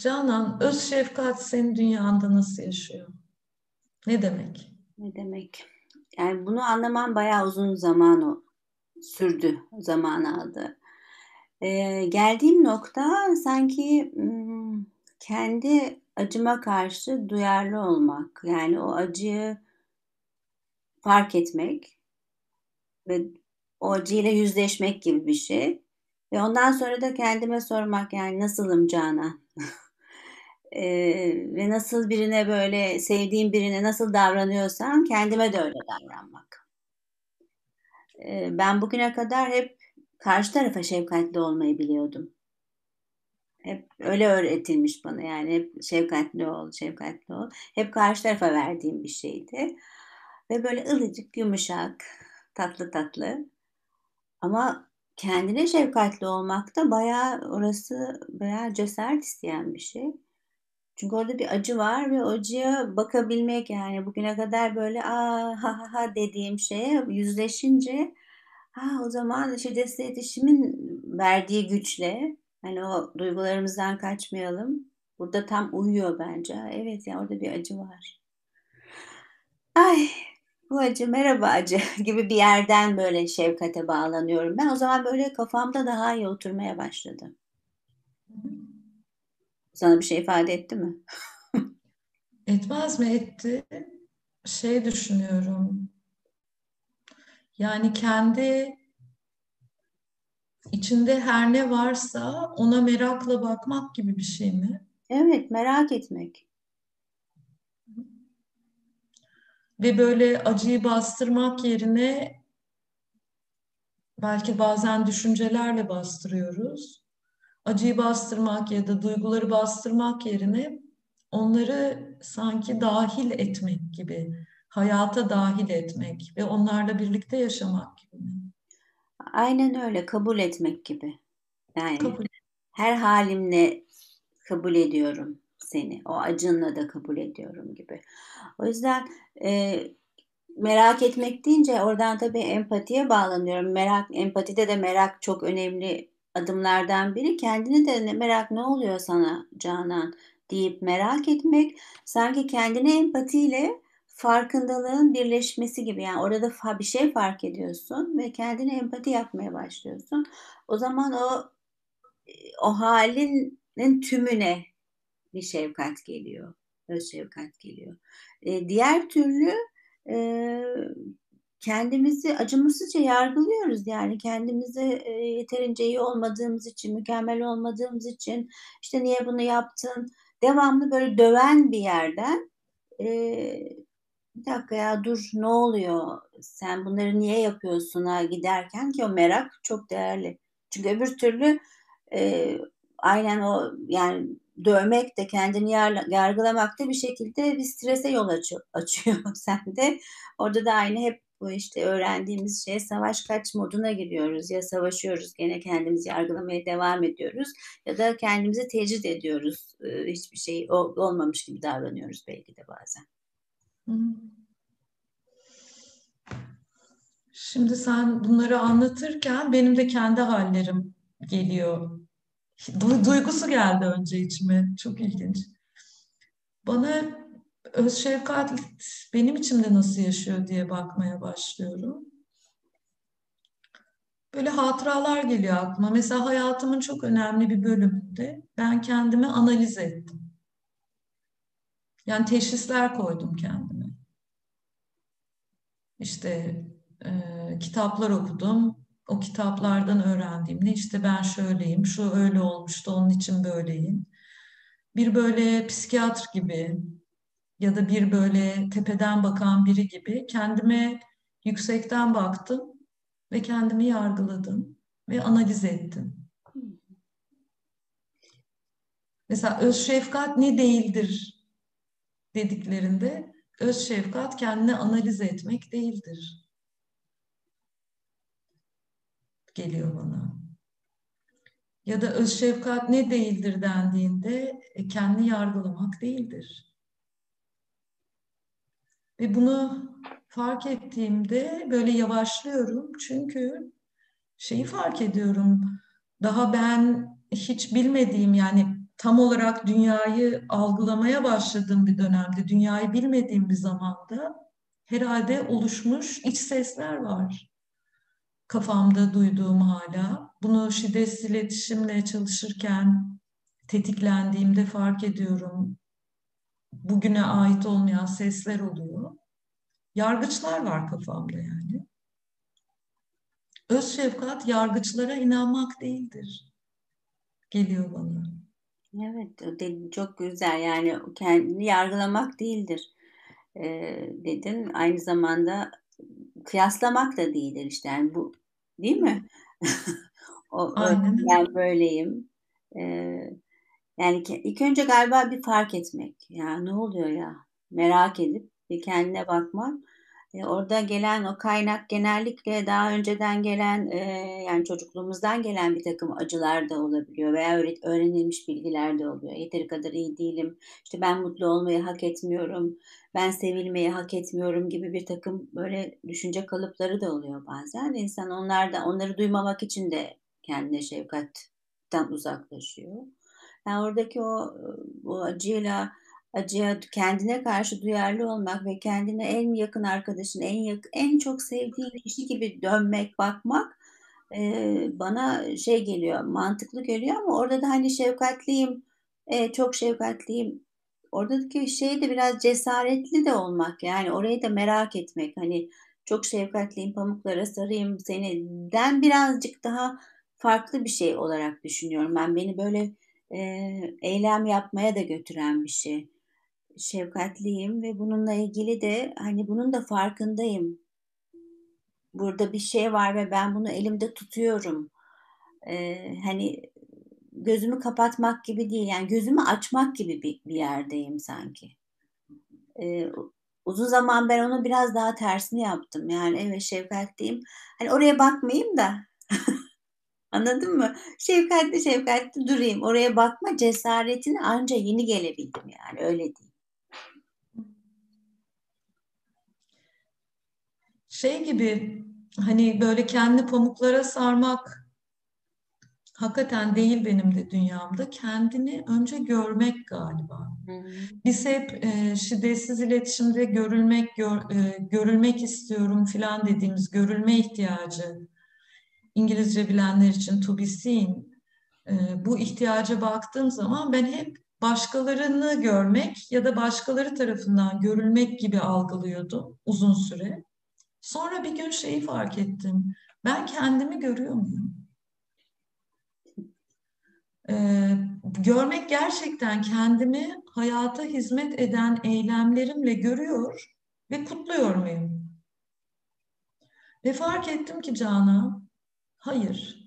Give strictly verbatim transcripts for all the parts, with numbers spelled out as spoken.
Canan, öz şefkat senin dünyanda nasıl yaşıyor? Ne demek? Ne demek? Yani bunu anlamam bayağı uzun zaman o- sürdü, zaman aldı. Ee, geldiğim nokta sanki hmm, kendi acıma karşı duyarlı olmak. Yani o acıyı fark etmek ve o acıyla yüzleşmek gibi bir şey. Ve ondan sonra da kendime sormak yani nasılım Canan? Ee, ve nasıl birine böyle sevdiğim birine nasıl davranıyorsam kendime de öyle davranmak. Ee, ben bugüne kadar hep karşı tarafa şefkatli olmayı biliyordum. Hep öyle öğretilmiş bana yani hep şefkatli ol, şefkatli ol. Hep karşı tarafa verdiğim bir şeydi. Ve böyle ılıcık, yumuşak, tatlı tatlı. Ama kendine şefkatli olmak da bayağı orası bayağı cesaret isteyen bir şey. Çünkü orada bir acı var ve o acıya bakabilmek yani bugüne kadar böyle aa ha ha ha dediğim şeye yüzleşince ha o zaman şiddetli iletişimin verdiği güçle hani o duygularımızdan kaçmayalım. Burada tam uyuyor bence. Ha, evet ya orada bir acı var. Ay bu acı merhaba acı gibi bir yerden böyle şefkate bağlanıyorum. Ben o zaman böyle kafamda daha iyi oturmaya başladı. Sana bir şey ifade etti mi? Etmez mi? Etti. Şey düşünüyorum. Yani kendi içinde her ne varsa ona merakla bakmak gibi bir şey mi? Evet merak etmek. Ve böyle acıyı bastırmak yerine belki bazen düşüncelerle bastırıyoruz. Acıyı bastırmak ya da duyguları bastırmak yerine onları sanki dahil etmek gibi, hayata dahil etmek ve onlarla birlikte yaşamak gibi mi? Aynen öyle kabul etmek gibi. Yani Kabul. her halimle kabul ediyorum seni. O acınla da kabul ediyorum gibi. O yüzden e, merak etmek deyince oradan tabii empatiye bağlanıyorum. Merak, empatide de merak çok önemli adımlardan biri. Kendini de ne, merak ne oluyor sana Canan deyip merak etmek sanki kendine empatiyle farkındalığın birleşmesi gibi. Yani orada fa- bir şey fark ediyorsun ve kendine empati yapmaya başlıyorsun. O zaman o o halinin tümüne bir şefkat geliyor. Öz şefkat geliyor. E, diğer türlü e, kendimizi acımasızca yargılıyoruz. Yani kendimizi e, yeterince iyi olmadığımız için, mükemmel olmadığımız için işte niye bunu yaptın? Devamlı böyle döven bir yerden e, bir dakika ya dur ne oluyor? Sen bunları niye yapıyorsun'a giderken ki o merak çok değerli. Çünkü öbür türlü e, aynen o yani dövmek de kendini yargılamak da bir şekilde bir strese yol açıyor, açıyor sende. Orada da aynı hep bu işte öğrendiğimiz şeye savaş kaç moduna giriyoruz. Ya savaşıyoruz gene kendimizi yargılamaya devam ediyoruz ya da kendimizi tecrit ediyoruz. E, hiçbir şey olmamış gibi davranıyoruz belki de bazen. Hı. Şimdi sen bunları anlatırken benim de kendi hallerim geliyor. Du- Duygusu geldi önce içime. Çok ilginç. Bana öz şefkat benim içimde nasıl yaşıyor diye bakmaya başlıyorum. Böyle hatıralar geliyor aklıma. Mesela hayatımın çok önemli bir bölümünde ben kendimi analiz ettim. Yani teşhisler koydum kendime. İşte e, kitaplar okudum. O kitaplardan öğrendiğim ne işte ben şöyleyim, şu öyle olmuştu, onun için böyleyim. Bir böyle psikiyatr gibi ya da bir böyle tepeden bakan biri gibi kendime yüksekten baktım ve kendimi yargıladım ve analiz ettim. Mesela öz şefkat ne değildir dediklerinde öz şefkat kendini analiz etmek değildir geliyor bana. Ya da öz şefkat ne değildir dendiğinde e, kendini yargılamak değildir. Ve bunu fark ettiğimde böyle yavaşlıyorum çünkü şeyi fark ediyorum. Daha ben hiç bilmediğim yani tam olarak dünyayı algılamaya başladığım bir dönemde, dünyayı bilmediğim bir zamanda herhalde oluşmuş iç sesler var kafamda duyduğum hala. Bunu şiddetsiz iletişimle çalışırken tetiklendiğimde fark ediyorum. Bugüne ait olmayan sesler oluyor. Yargıçlar var kafamda yani. Öz şefkat yargıçlara inanmak değildir. Geliyor bana. Evet, o dedin çok güzel. Yani kendini yargılamak değildir e, dedin. Aynı zamanda kıyaslamak da değildir işte. Yani bu değil mi? O öyle, Aynen öyle. ben böyleyim. E, Yani ke- ilk önce galiba bir fark etmek. Ya ne oluyor ya? Merak edip bir kendine bakmak. E, orada gelen o kaynak genellikle daha önceden gelen e, yani çocukluğumuzdan gelen bir takım acılar da olabiliyor veya öğret- öğrenilmiş bilgiler de oluyor. Yeteri kadar iyi değilim. İşte ben mutlu olmayı hak etmiyorum. Ben sevilmeyi hak etmiyorum gibi bir takım böyle düşünce kalıpları da oluyor bazen. İnsan onlar da onları duymamak için de kendine şefkatten uzaklaşıyor. Yani oradaki o, o acıyla acıya kendine karşı duyarlı olmak ve kendine en yakın arkadaşın, en yak, en çok sevdiğin kişi gibi dönmek, bakmak e, bana şey geliyor, mantıklı geliyor ama orada da hani şefkatliyim, e, çok şefkatliyim. Oradaki şey de biraz cesaretli de olmak yani orayı da merak etmek hani çok şefkatliyim pamuklara sarayım seni'den birazcık daha farklı bir şey olarak düşünüyorum. Ben beni böyle e, eylem yapmaya da götüren bir şey. Şefkatliyim ve bununla ilgili de hani bunun da farkındayım. Burada bir şey var ve ben bunu elimde tutuyorum. E, hani gözümü kapatmak gibi değil, yani gözümü açmak gibi bir, bir yerdeyim sanki. E, Uzun zaman ben onu biraz daha tersini yaptım. Yani evet şefkatliyim. Hani oraya bakmayayım da anladın mı? Şefkatli şefkatli durayım. Oraya bakma cesaretini anca yeni gelebildim yani öyle değil. Şey gibi hani böyle kendi pamuklara sarmak hakikaten değil benim de dünyamda. Kendini önce görmek galiba. Hı hı. Biz hep e, şiddetsiz iletişimde görülmek, gör, e, görülmek istiyorum filan dediğimiz görülme ihtiyacı, İngilizce bilenler için to be seen, e, bu ihtiyaca baktığım zaman ben hep başkalarını görmek ya da başkaları tarafından görülmek gibi algılıyordum uzun süre. Sonra bir gün şeyi fark ettim. Ben kendimi görüyor muyum? Ee, Görmek gerçekten kendimi hayata hizmet eden eylemlerimle görüyor ve kutluyor muyum? Ve fark ettim ki Canan, hayır.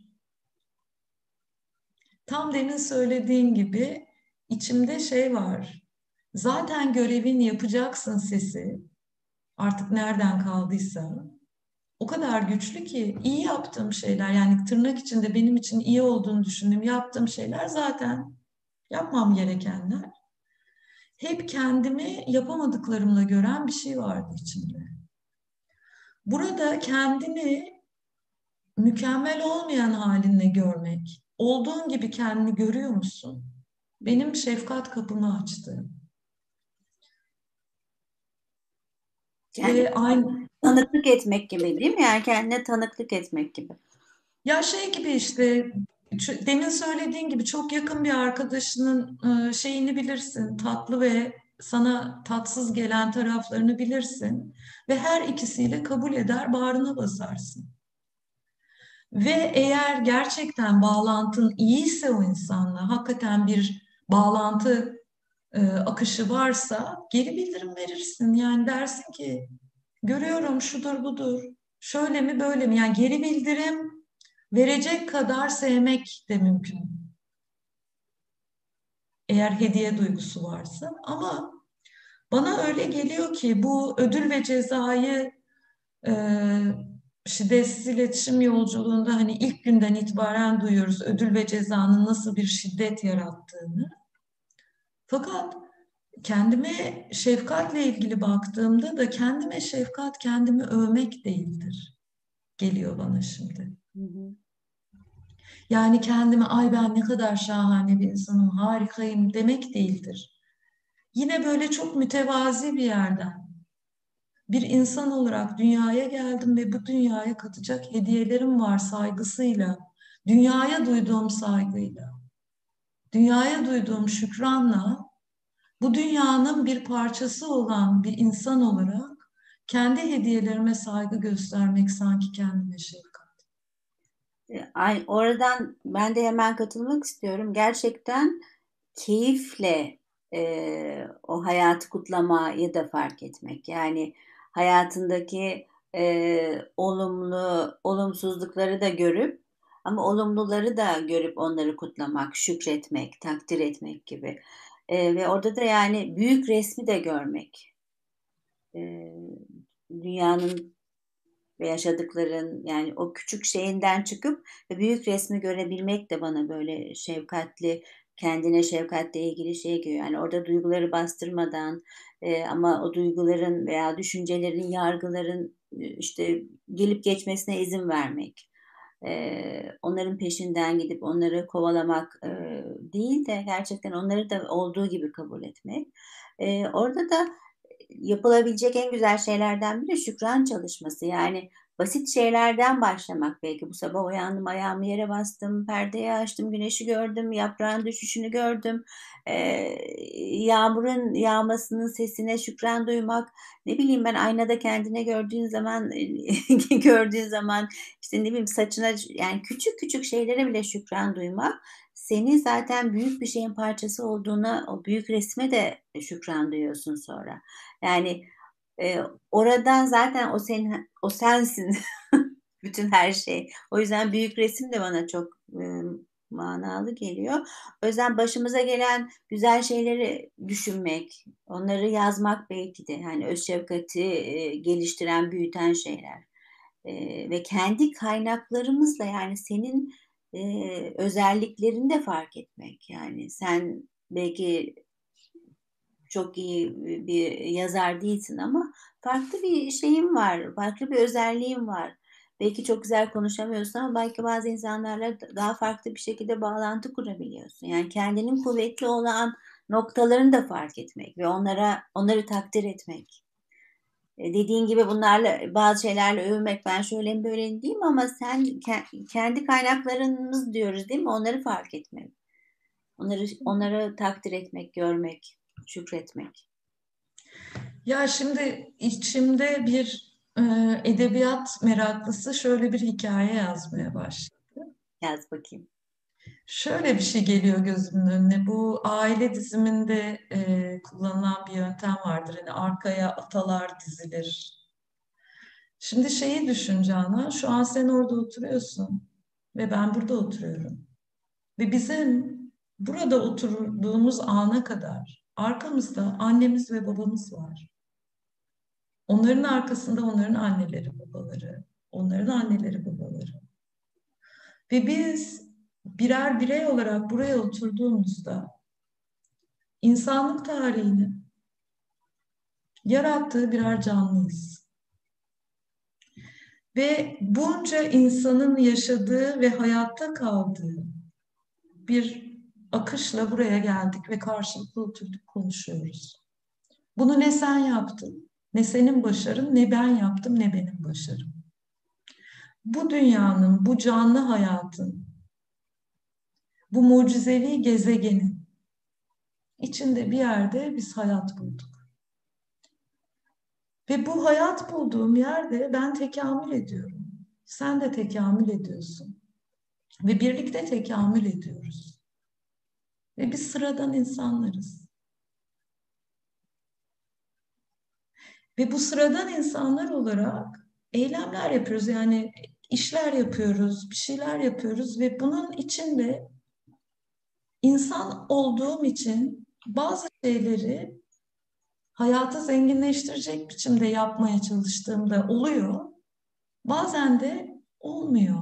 Tam demin söylediğin gibi içimde şey var. Zaten görevini yapacaksın sesi, artık nereden kaldıysa. O kadar güçlü ki iyi yaptığım şeyler, yani tırnak içinde benim için iyi olduğunu düşündüğüm yaptığım şeyler zaten yapmam gerekenler. Hep kendimi yapamadıklarımla gören bir şey vardı içimde. Burada kendini mükemmel olmayan halinle görmek, olduğun gibi kendini görüyor musun? Benim şefkat kapımı açtı. Kendi Ve aynı, tanıklık etmek gibi değil mi? Yani kendine tanıklık etmek gibi. ya şey gibi işte demin söylediğin gibi çok yakın bir arkadaşının e, şeyini bilirsin, tatlı ve sana tatsız gelen taraflarını bilirsin ve her ikisiyle kabul eder, bağrına basarsın. Ve eğer gerçekten bağlantın iyiyse o insanla, hakikaten bir bağlantı e, akışı varsa geri bildirim verirsin. Yani dersin ki görüyorum şudur budur, şöyle mi böyle mi? Yani geri bildirim verecek kadar sevmek de mümkün. Eğer hediye duygusu varsa. Ama bana öyle geliyor ki bu ödül ve cezayı e, şiddetsiz iletişim yolculuğunda hani ilk günden itibaren duyuyoruz ödül ve cezanın nasıl bir şiddet yarattığını. Fakat kendime şefkatle ilgili baktığımda da kendime şefkat kendimi övmek değildir. Geliyor bana şimdi. Hı hı. Yani kendime ay ben ne kadar şahane bir insanım, harikayım demek değildir. Yine böyle çok mütevazi bir yerden bir insan olarak dünyaya geldim ve bu dünyaya katacak hediyelerim var saygısıyla, dünyaya duyduğum saygıyla, dünyaya duyduğum şükranla, bu dünyanın bir parçası olan bir insan olarak kendi hediyelerime saygı göstermek sanki kendime şefkat. Ay, oradan ben de hemen katılmak istiyorum. Gerçekten keyifle e, o hayatı kutlamayı da fark etmek. Yani hayatındaki e, olumlu, olumsuzlukları da görüp ama olumluları da görüp onları kutlamak, şükretmek, takdir etmek gibi. E, ve orada da yani büyük resmi de görmek. E, Dünyanın ve yaşadıkların yani o küçük şeyinden çıkıp büyük resmi görebilmek de bana böyle şefkatli, kendine şefkatle ilgili şey geliyor. Yani orada duyguları bastırmadan e, ama o duyguların veya düşüncelerin, yargıların e, işte gelip geçmesine izin vermek. E, onların peşinden gidip onları kovalamak e, değil de gerçekten onları da olduğu gibi kabul etmek. E, orada da yapılabilecek en güzel şeylerden biri şükran çalışması. Yani basit şeylerden başlamak belki. Bu sabah uyandım, ayağımı yere bastım, perdeyi açtım, güneşi gördüm, yaprağın düşüşünü gördüm. Ee, Yağmurun yağmasının sesine şükran duymak. Ne bileyim ben aynada kendine gördüğün zaman gördüğün zaman işte ne bileyim saçına yani küçük küçük şeylere bile şükran duymak senin zaten büyük bir şeyin parçası olduğuna o büyük resme de şükran duyuyorsun sonra. Yani e, oradan zaten o senin o sensin bütün her şey. O yüzden büyük resim de bana çok e, manalı geliyor. O yüzden başımıza gelen güzel şeyleri düşünmek, onları yazmak belki de yani öz şefkati e, geliştiren, büyüten şeyler. E, ve kendi kaynaklarımızla yani senin e, özelliklerini de fark etmek. Yani sen belki çok iyi bir yazar değilsin ama farklı bir şeyin var, farklı bir özelliğin var. Belki çok güzel konuşamıyorsun ama belki bazı insanlarla daha farklı bir şekilde bağlantı kurabiliyorsun. Yani kendinin kuvvetli olan noktalarını da fark etmek ve onlara onları takdir etmek. E, Dediğin gibi bunlarla bazı şeylerle övmek ben şöyleyim böyleyim diyeyim ama sen ke- kendi kaynaklarımız diyoruz değil mi? Onları fark etmek. Onları onları takdir etmek, görmek, şükretmek. Ya şimdi içimde bir e, edebiyat meraklısı şöyle bir hikaye yazmaya başladı. Yaz bakayım. Şöyle bir şey geliyor gözümün önüne. Bu aile diziminde e, kullanılan bir yöntem vardır. Hani arkaya atalar dizilir. Şimdi şeyi düşün Canan, şu an sen orada oturuyorsun ve ben burada oturuyorum. Ve bizim burada oturduğumuz ana kadar arkamızda annemiz ve babamız var. Onların arkasında onların anneleri, babaları, onların anneleri, babaları. Ve biz birer birey olarak buraya oturduğumuzda insanlık tarihini yarattığı birer canlıyız. Ve bunca insanın yaşadığı ve hayatta kaldığı bir akışla buraya geldik ve karşılıklı oturduk konuşuyoruz. Bunu ne sen yaptın, ne senin başarın, ne ben yaptım, ne benim başarım. Bu dünyanın, bu canlı hayatın, bu mucizevi gezegenin içinde bir yerde biz hayat bulduk. Ve bu hayat bulduğum yerde ben tekamül ediyorum. Sen de tekamül ediyorsun. Ve birlikte tekamül ediyoruz. Ve biz sıradan insanlarız. Ve bu sıradan insanlar olarak eylemler yapıyoruz. Yani işler yapıyoruz, bir şeyler yapıyoruz ve bunun içinde insan olduğum için bazı şeyleri hayatı zenginleştirecek biçimde yapmaya çalıştığımda oluyor. Bazen de olmuyor.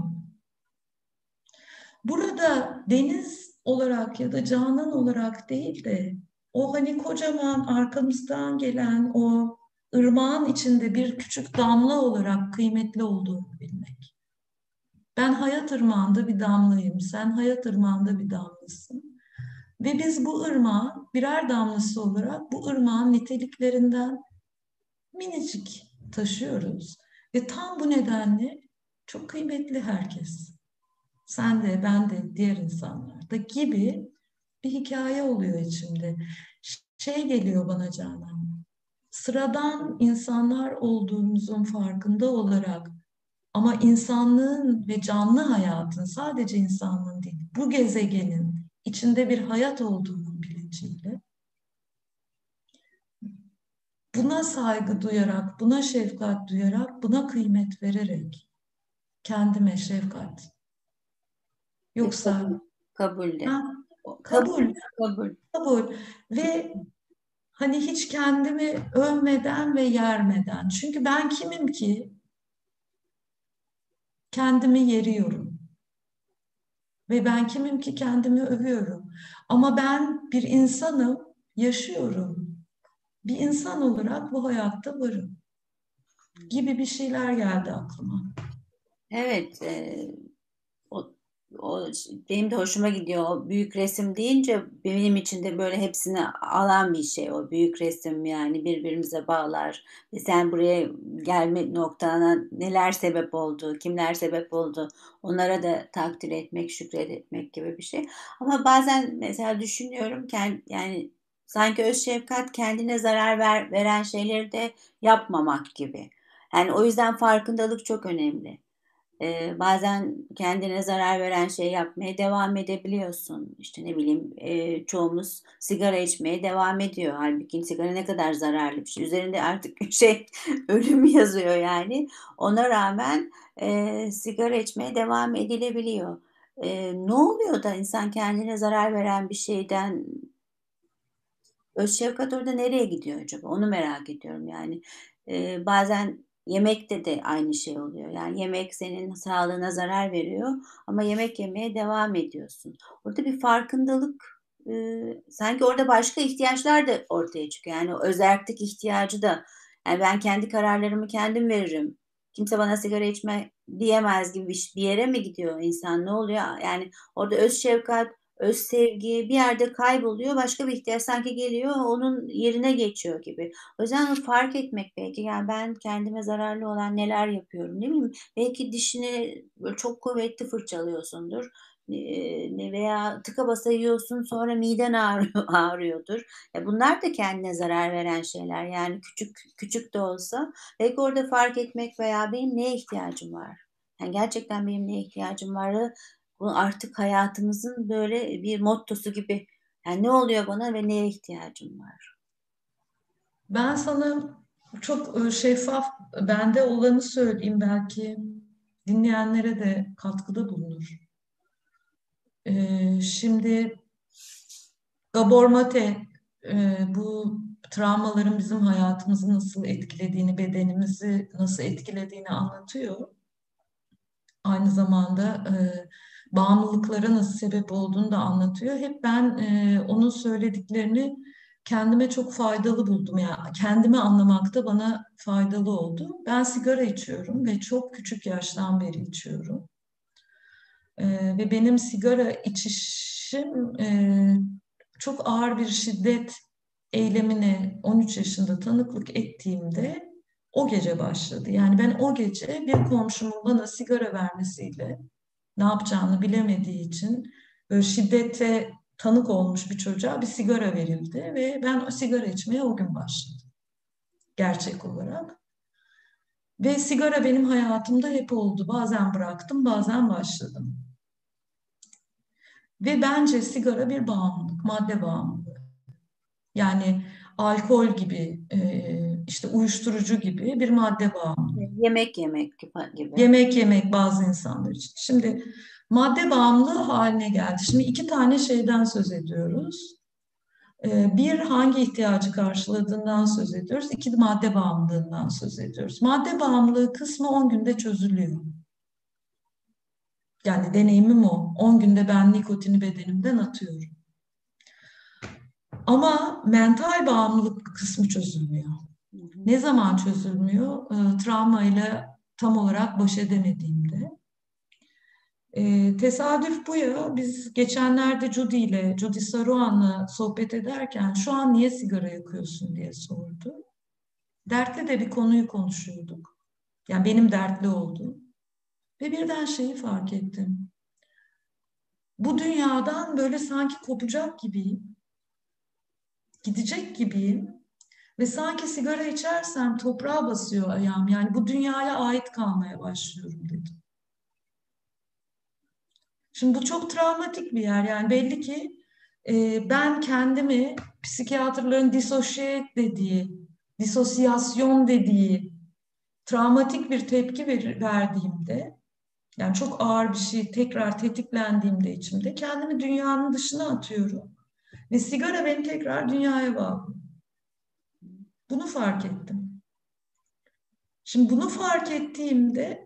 Burada deniz olarak ya da Canan olarak değil de o hani kocaman arkamızdan gelen o ırmağın içinde bir küçük damla olarak kıymetli olduğunu bilmek. Ben hayat ırmağında bir damlayım, sen hayat ırmağında bir damlasın. Ve biz bu ırmağın birer damlası olarak bu ırmağın niteliklerinden minicik taşıyoruz. Ve tam bu nedenle çok kıymetli herkes. Sen de, ben de, diğer insanlar da gibi bir hikaye oluyor içimde. Şey geliyor bana Canan, sıradan insanlar olduğumuzun farkında olarak ama insanlığın ve canlı hayatın, sadece insanlığın değil, bu gezegenin içinde bir hayat olduğunun bilinciyle buna saygı duyarak, buna şefkat duyarak, buna kıymet vererek kendime şefkat. Ve Yoksa kabul, kabul de. ha, O, kabul, kabul, kabul. kabul ve hani hiç kendimi övmeden ve yermeden. Çünkü ben kimim ki kendimi yeriyorum. Ve ben kimim ki kendimi övüyorum. Ama ben bir insanım, yaşıyorum. Bir insan olarak bu hayatta varım. Gibi bir şeyler geldi aklıma. Evet, e, o, o benim de hoşuma gidiyor. O büyük resim deyince benim için de böyle hepsini alan bir şey. O büyük resim yani birbirimize bağlar. Ve sen buraya gelme noktana neler sebep oldu, kimler sebep oldu, onlara da takdir etmek, şükretmek gibi bir şey. Ama bazen mesela düşünüyorum ki yani sanki öz şefkat kendine zarar ver, veren şeyleri de yapmamak gibi. Yani o yüzden farkındalık çok önemli. Ee, bazen kendine zarar veren şey yapmaya devam edebiliyorsun. İşte ne bileyim e, çoğumuz sigara içmeye devam ediyor. Halbuki sigara ne kadar zararlı bir şey. Üzerinde artık şey ölüm yazıyor yani. Ona rağmen e, sigara içmeye devam edilebiliyor. E, ne oluyor da insan kendine zarar veren bir şeyden öz şefkat orada nereye gidiyor acaba? Onu merak ediyorum yani. Ee, bazen yemekte de aynı şey oluyor. Yani yemek senin sağlığına zarar veriyor ama yemek yemeye devam ediyorsun. Orada bir farkındalık e, sanki orada başka ihtiyaçlar da ortaya çıkıyor. Yani o özerklik ihtiyacı da yani ben kendi kararlarımı kendim veririm. Kimse bana sigara içme diyemez gibi bir, bir yere mi gidiyor insan? Ne oluyor? Yani orada öz şefkat, öz sevgi bir yerde kayboluyor. Başka bir ihtiyaç sanki geliyor onun yerine geçiyor gibi. O yüzden onu fark etmek belki. Yani ben kendime zararlı olan neler yapıyorum ne bileyim. Belki dişini böyle çok kuvvetli fırçalıyorsundur. Ee, veya tıka basa yiyorsun sonra miden ağrıyor, ağrıyordur. E bunlar da kendine zarar veren şeyler. Yani küçük küçük de olsa belki orada fark etmek veya benim neye ihtiyacım var? Yani gerçekten benim neye ihtiyacım var? Bu artık hayatımızın böyle bir mottosu gibi. Yani ne oluyor bana ve neye ihtiyacım var? Ben sana çok e, şeffaf, bende olanı söyleyeyim, belki dinleyenlere de katkıda bulunur. Ee, şimdi Gabor Mate e, bu travmaların bizim hayatımızı nasıl etkilediğini, bedenimizi nasıl etkilediğini anlatıyor. Aynı zamanda e, bağımlılıklara nasıl sebep olduğunu da anlatıyor. Hep ben e, onun söylediklerini kendime çok faydalı buldum. Yani kendimi anlamakta bana faydalı oldu. Ben sigara içiyorum ve çok küçük yaştan beri içiyorum. E, ve benim sigara içişim e, çok ağır bir şiddet eylemine on üç yaşında tanıklık ettiğimde o gece başladı. Yani ben o gece bir komşumun bana sigara vermesiyle ne yapacağını bilemediği için böyle şiddete tanık olmuş bir çocuğa bir sigara verildi ve ben o sigara içmeye o gün başladım gerçek olarak. Ve sigara benim hayatımda hep oldu. Bazen bıraktım, bazen başladım. Ve bence sigara bir bağımlılık, madde bağımlılığı. Yani alkol gibi, e, işte uyuşturucu gibi bir madde bağımlılığı. Yemek yemek gibi. Yemek yemek bazı insanlar için. Şimdi madde bağımlılığı haline geldi. Şimdi iki tane şeyden söz ediyoruz. E, bir, hangi ihtiyacı karşıladığından söz ediyoruz. İki, madde bağımlılığından söz ediyoruz. Madde bağımlılığı kısmı on günde çözülüyor. Yani deneyimim o. on günde ben nikotini bedenimden atıyorum. Ama mental bağımlılık kısmı çözülmüyor. Hı hı. Ne zaman çözülmüyor? E, travmayla tam olarak baş edemediğimde. E, tesadüf bu ya. Biz geçenlerde Judy ile, Judy Saruhan'la sohbet ederken şu an niye sigara yakıyorsun diye sordu. Dertli de bir konuyu konuşuyorduk. Yani benim dertli olduğum. Ve birden şeyi fark ettim. Bu dünyadan böyle sanki kopacak gibiyim. Gidecek gibiyim. Ve sanki sigara içersem toprağa basıyor ayağım. Yani bu dünyaya ait kalmaya başlıyorum dedim. Şimdi bu çok travmatik bir yer. Yani belli ki e, ben kendimi psikiyatrların disosiye dediği, disosyasyon dediği travmatik bir tepki ver, verdiğimde, yani çok ağır bir şey tekrar tetiklendiğimde içimde kendimi dünyanın dışına atıyorum. Ve sigara beni tekrar dünyaya bağlıyor. Bunu fark ettim. Şimdi bunu fark ettiğimde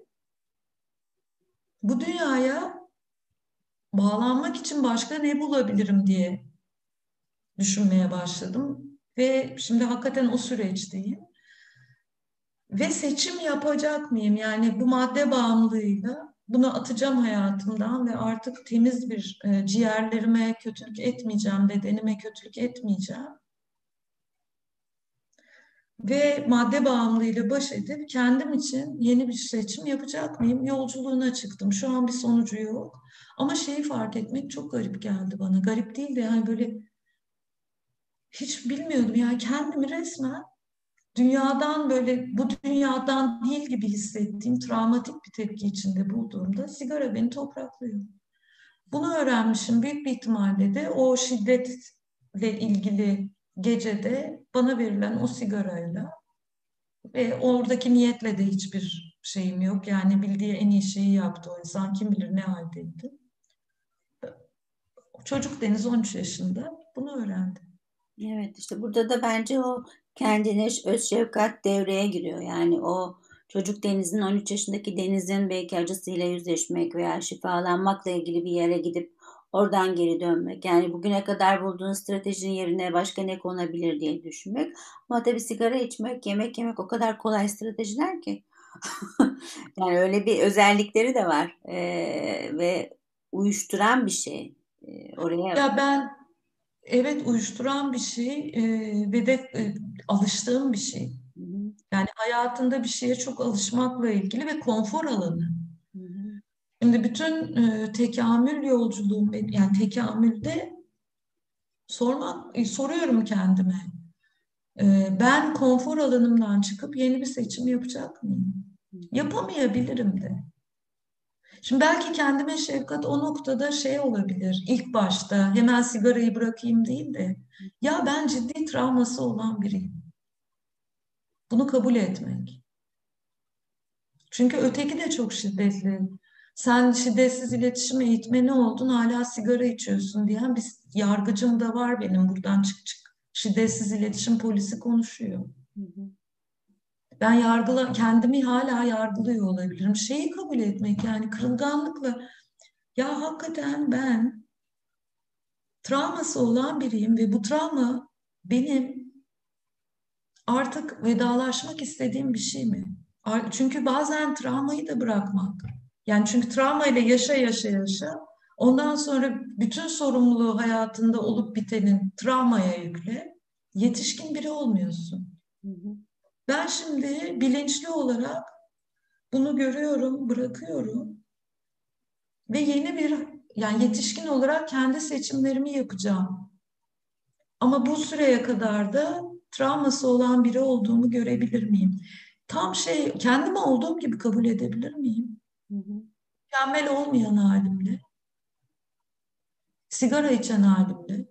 bu dünyaya bağlanmak için başka ne bulabilirim diye düşünmeye başladım. Ve şimdi hakikaten o süreçteyim. Ve seçim yapacak mıyım? Yani bu madde bağımlılığıyla bunu atacağım hayatımdan ve artık temiz bir e, ciğerlerime kötülük etmeyeceğim, bedenime kötülük etmeyeceğim. Ve madde bağımlılığıyla baş edip kendim için yeni bir seçim yapacak mıyım? Yolculuğuna çıktım. Şu an bir sonucu yok. Ama şeyi fark etmek çok garip geldi bana. Garip değil de yani böyle hiç bilmiyordum. Yani kendimi resmen dünyadan böyle bu dünyadan değil gibi hissettiğim travmatik bir tepki içinde bulduğumda sigara beni topraklıyor. Bunu öğrenmişim büyük bir ihtimalle de o şiddetle ilgili gecede bana verilen o sigarayla ve oradaki niyetle de hiçbir şeyim yok. Yani bildiği en iyi şeyi yaptı o insan. Kim bilir ne haldeydi. Çocuk Deniz on üç yaşında bunu öğrendi. Evet, işte burada da bence o kendine öz şefkat devreye giriyor. Yani o çocuk Deniz'in on üç yaşındaki Deniz'in belki acısıyla yüzleşmek veya şifalanmakla ilgili bir yere gidip oradan geri dönmek. Yani bugüne kadar bulduğun stratejinin yerine başka ne konabilir diye düşünmek. Ama tabii sigara içmek, yemek yemek o kadar kolay stratejiler ki. Yani öyle bir özellikleri de var. Ee, ve uyuşturan bir şey. Ee, oraya. Ya ben evet uyuşturan bir şey e, ve de e, alıştığım bir şey. Hı hı, Yani hayatında bir şeye çok alışmakla ilgili ve konfor alanı. hı hı, Şimdi bütün e, tekamül yolculuğum, yani tekamülde sormak, e, soruyorum kendime. E, ben konfor alanımdan çıkıp yeni bir seçim yapacak mıyım? hı hı. Yapamayabilirim de. Şimdi belki kendime şefkat o noktada şey olabilir. İlk başta hemen sigarayı bırakayım değil de ya ben ciddi travması olan biriyim. Bunu kabul etmek. Çünkü öteki de çok şiddetli. Sen şiddetsiz iletişim eğitmeni oldun, hala sigara içiyorsun diyen bir yargıcım da var benim buradan çık çık. Şiddetsiz iletişim polisi konuşuyor. Hı hı. Ben yargıla, kendimi hala yargılıyor olabilirim. Şeyi kabul etmek yani kırılganlıkla ya hakikaten ben travması olan biriyim ve bu travma benim artık vedalaşmak istediğim bir şey mi? Çünkü bazen travmayı da bırakmak. Yani çünkü travmayla yaşa yaşa yaşa. Ondan sonra bütün sorumluluğu hayatında olup bitenin travmaya yükle. Yetişkin biri olmuyorsun. Hı hı. Ben şimdi bilinçli olarak bunu görüyorum, bırakıyorum ve yeni bir yani yetişkin olarak kendi seçimlerimi yapacağım. Ama bu süreye kadar da travması olan biri olduğumu görebilir miyim? Tam şey, kendimi olduğum gibi kabul edebilir miyim? Hı hı. Mükemmel olmayan halimle, sigara içen halimle.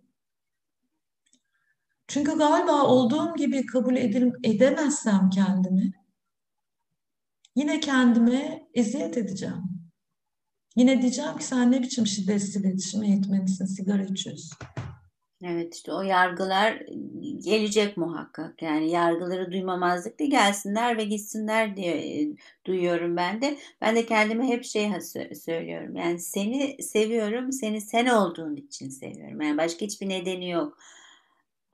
Çünkü galiba olduğum gibi kabul edil edemezsem kendimi, yine kendime eziyet edeceğim. Yine diyeceğim ki sen ne biçim şiddetsiz iletişim eğitmenisin, sigara içiyorsun. Evet, işte o yargılar gelecek muhakkak. Yani yargıları duymamazlık da gelsinler ve gitsinler diye e, duyuyorum ben de. Ben de kendime hep şey ha- sö- söylüyorum. Yani seni seviyorum, seni sen olduğun için seviyorum. Yani başka hiçbir nedeni yok.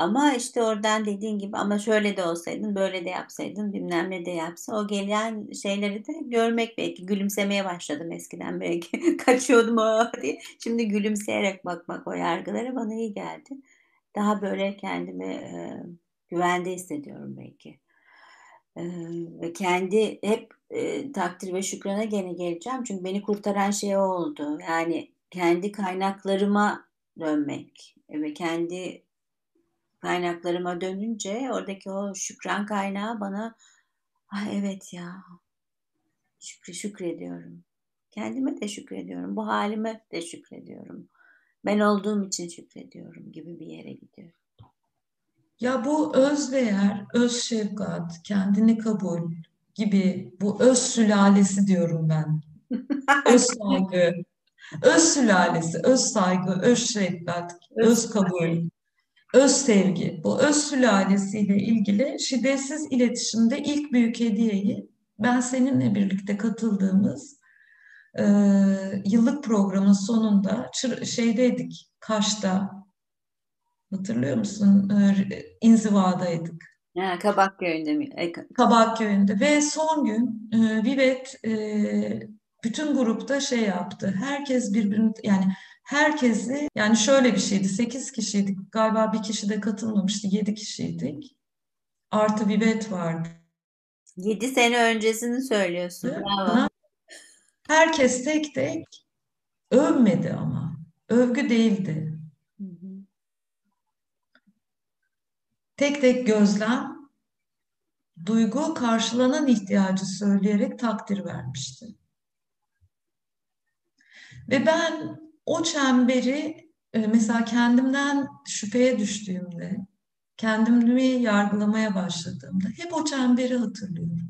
Ama işte oradan dediğin gibi ama şöyle de olsaydın, böyle de yapsaydın, bilmem ne de yapsa o gelen şeyleri de görmek belki. Gülümsemeye başladım eskiden belki. Kaçıyordum o diye. Şimdi gülümseyerek bakmak o yargılara bana iyi geldi. Daha böyle kendimi e, güvende hissediyorum belki. E, Ve kendi hep e, takdir ve şükrana gene geleceğim. Çünkü beni kurtaran şey o oldu. Yani kendi kaynaklarıma dönmek ve kendi kaynaklarıma dönünce oradaki o şükran kaynağı bana ah evet ya şükür şükrediyorum. Kendime de şükrediyorum. Bu halime de şükrediyorum. Ben olduğum için şükrediyorum gibi bir yere gidiyor. Ya bu özdeğer, öz şefkat, kendini kabul gibi bu öz sülalesi diyorum ben. Öz saygı, öz sülalesi, öz saygı, öz şefkat, öz kabul, öz sevgi. Bu öz sülalesiyle ilgili şiddetsiz iletişimde ilk büyük hediyeyi ben seninle birlikte katıldığımız e, yıllık programın sonunda çır, şeydeydik, Kaş'ta. Hatırlıyor musun? E, İnzivadaydık. Ha, Kabak köyünde mi? E, ka- Kabak köyünde ve son gün e, Vivet e, bütün grupta şey yaptı. Herkes birbirini yani herkesi yani şöyle bir şeydi. Sekiz kişiydik. Galiba bir kişi de katılmamıştı. Yedi kişiydik. Artı Vivet vardı. Yedi sene öncesini söylüyorsun. Bravo. Herkes tek tek övmedi ama. Övgü değildi. Hı hı. Tek tek gözlem, duygu karşılanan ihtiyacı söyleyerek takdir vermişti. Ve ben o çemberi e, mesela kendimden şüpheye düştüğümde, kendimi yargılamaya başladığımda hep o çemberi hatırlıyorum.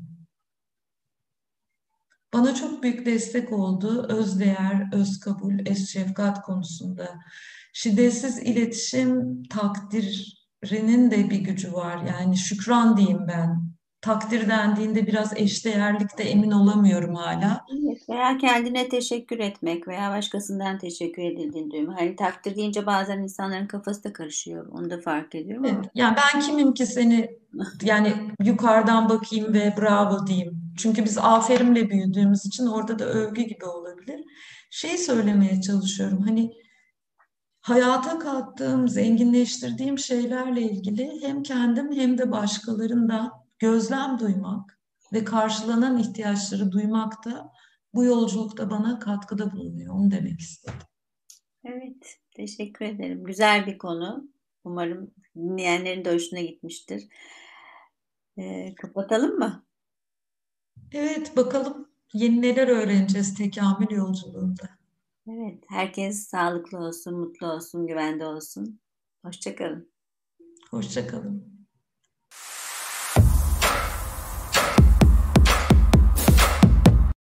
Bana çok büyük destek oldu özdeğer, öz kabul, öz şefkat konusunda. Şiddetsiz iletişim takdirinin de bir gücü var. Yani şükran diyeyim ben. Takdir dendiğinde biraz eşdeğerlikte emin olamıyorum hala. Evet, veya kendine teşekkür etmek veya başkasından teşekkür edildiğini duymak. Hani takdir deyince bazen insanların kafası da karışıyor. Onu da fark ediyorum ama. Evet, yani ben kimim ki seni yani yukarıdan bakayım ve bravo diyeyim. Çünkü biz aferinle büyüdüğümüz için orada da övgü gibi olabilir. Şey söylemeye çalışıyorum. Hani hayata kattığım, zenginleştirdiğim şeylerle ilgili hem kendim hem de başkalarından gözlem duymak ve karşılanan ihtiyaçları duymak da bu yolculukta bana katkıda bulunuyor. Onu demek istedim. Evet, teşekkür ederim. Güzel bir konu. Umarım dinleyenlerin de hoşuna gitmiştir. Ee, kapatalım mı? Evet, bakalım yeni neler öğreneceğiz tekamül yolculuğunda. Evet, herkes sağlıklı olsun, mutlu olsun, güvende olsun. Hoşça kalın. Hoşça kalın.